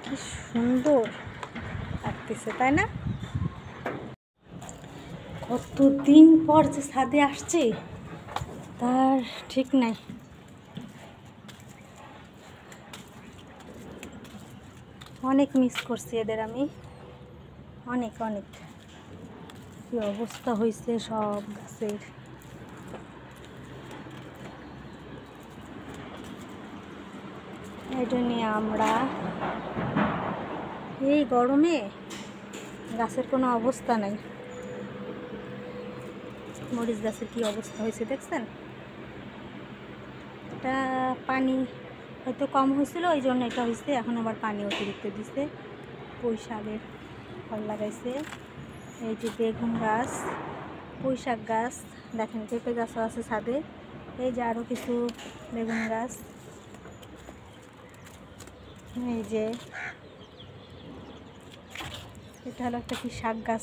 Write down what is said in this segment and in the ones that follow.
কি সুন্দর লাগতেছে, তাই না? কতদিন পর যে ছাদে আসছে তার ঠিক নাই। অনেক মিস করছি এদের আমি, অনেক অনেক। কি অবস্থা হয়েছে সব গাছের। এটা নিয়ে আমরা এই গরমে গাছের কোনো অবস্থা নাই। মরিচ গাছের কি অবস্থা হয়েছে দেখছেন? এটা পানি হয়তো কম হয়েছিল, ওই জন্য এটা হয়েছে। এখন আবার পানি অতিরিক্ত দিছে। পুঁই শাকের ফল লাগাইছে। এই যে বেগুন গাছ, পুঁই শাক গাছ, দেখেন পেঁপে গাছও আছে ছাদে। এই যে আরও কিছু বেগুন গাছ। এই যে এটা হলো একটা কি শাক গাছ,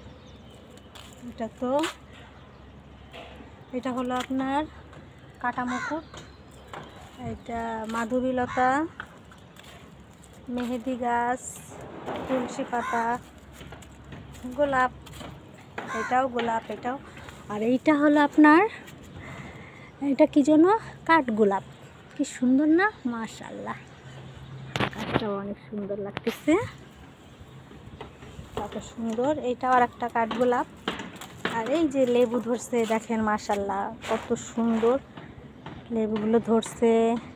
এটা হলো আপনার কাটা মুকুট, এটা মাধবীলতা, মেহেদি গাছ, তুলসী পাতা, গোলাপ, এটাও গোলাপ, এটাও। আর এইটা হলো আপনার, এটা কি যেন, কাঠগোলাপ। কি সুন্দর না, মাশাআল্লাহ। কাঠটাও অনেক সুন্দর লাগতেছে, কত সুন্দর। এইটাও আর একটা কাঠগোলাপ। আর এই যে লেবু ধরছে দেখেন, মাশাআল্লাহ কত সুন্দর লেবুগুলো ধরছে,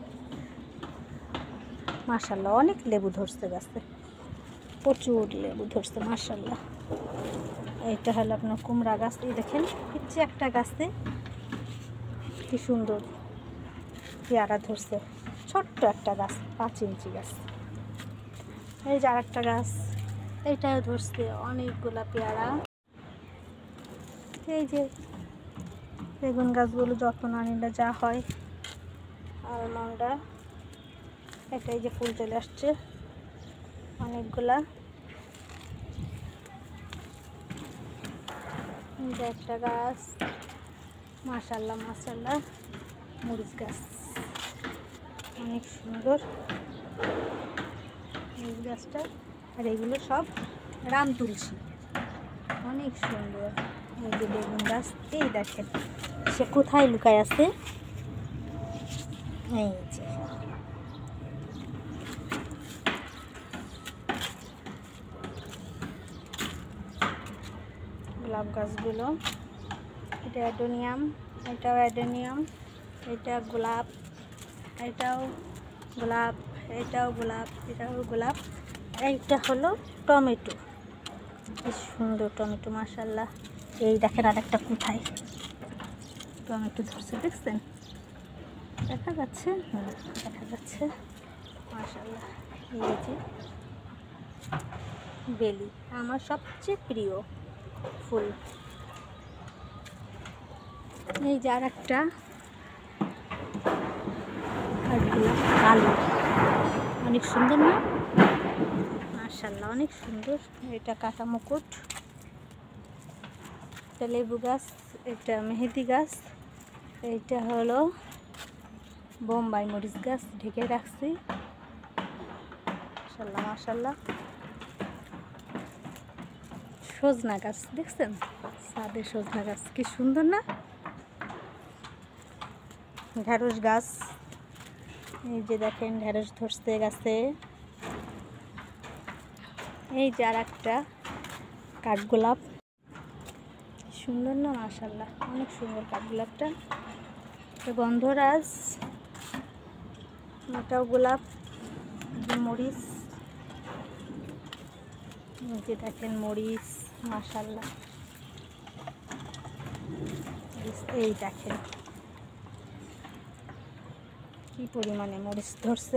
মাশাআল্লাহ। অনেক লেবু ধরছে গাছে, প্রচুর লেবু ধরছে, মাশাআল্লাহ। এইটা হলো আপনার কুমড়া গাছ। এই দেখেন পিচ্ছে একটা গাছে কি সুন্দর পেয়ারা ধরছে, ছোট্ট একটা গাছ, 5 ইঞ্চি গাছ। এই যে আর একটা গাছ, এইটাও ধরছে অনেকগুলা পেয়ারা। এই যে বেগুন গাছগুলো যত্ন না নিলে যা হয়, আলমন্ডা, এটাই যে ফুল চলে আসছে অনেকগুলা। এই যে একটা গাছ, মাশাআল্লাহ মাশাআল্লাহ। মরিচ গাছ অনেক সুন্দর, এই গাছটা। আর এগুলো সব রাম তুলসী, অনেক সুন্দর। এই যে বেগুন গাছ, এই দেখেন সে কোথায় লুকায় আছে। এই যে গোলাপ গাছগুলো, এটা অ্যাডেনিয়াম, এটাও অ্যাডেনিয়াম, এটা গোলাপ, এটাও গোলাপ, এটাও গোলাপ, এটাও গোলাপ। এইটা হলো টমেটো, কি সুন্দর টমেটো, মাশাআল্লাহ। এই দেখেন আর একটা কোথায় টমেটো ধরছে, দেখছেন? দেখা যাচ্ছে, দেখা যাচ্ছে, মাশাআল্লাহ। এই যে বেলি, আমার সবচেয়ে প্রিয় ফুল। এই যে আর একটা কালো, অনেক সুন্দর না, মাশাআল্লাহ অনেক সুন্দর। এটা কাটা মুকুট, এটা লেবু গাছ, এটা মেহেদি গাছ, এইটা হলো বোম্বাই মরিচ গাছ, ঢেকে রাখছি, মাশাআল্লাহ মাশাআল্লাহ। সজনা গাছ দেখছেন, ছাদে সজনা গাছ কি সুন্দর না। ঢেঁড়স গাছ, এই যে দেখেন ঢেঁড়স ধরছে গাছে। এই যে আর একটা কাঠগোলাপ, সুন্দর না, মাশাআল্লাহ অনেক সুন্দর কাঠগোলাপটা। গন্ধরাজ, এটাও গোলাপ। মরিচ, এই যে দেখেন মরিচ, মাশাআল্লাহ। এই দেখেন কি পরিমাণে মরিচ ধরছে,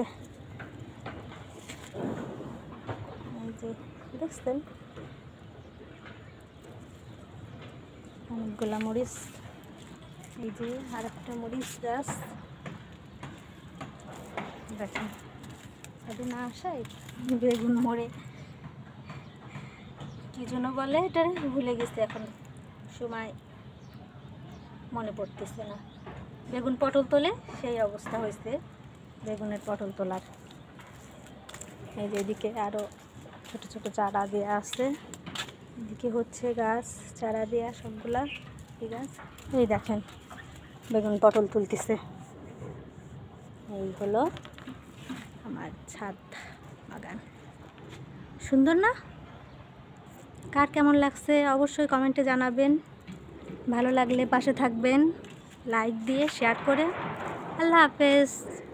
এই যে দেখছেন অনেকগুলা মরিচ। এই যে আর একটা মরিচ গাছ, দেখেন যদি না আসায় বেগুন মরে কি জন্য বলে এটা ভুলে গেছে, এখন সময় মনে পড়তেছে না। বেগুন পটল তোলে সেই অবস্থা হয়েছে বেগুনের পটল তোলার। এই যে এদিকে আরও ছোট ছোট চারা দেওয়া আছে, এদিকে হচ্ছে গাছ চারা দেওয়া সবগুলা এই গাছ। এই দেখেন বেগুন পটল তুলতেছে। এই হলো আমার ছাদ বাগান, সুন্দর না? কার কেমন লাগছে অবশ্যই কমেন্টে জানাবেন। ভালো লাগলে পাশে থাকবেন লাইক দিয়ে, শেয়ার করে। আল্লাহ হাফেজ।